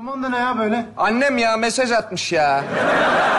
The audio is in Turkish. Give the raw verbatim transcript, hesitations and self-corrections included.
Aman da ne ya böyle? Annem ya mesaj atmış ya.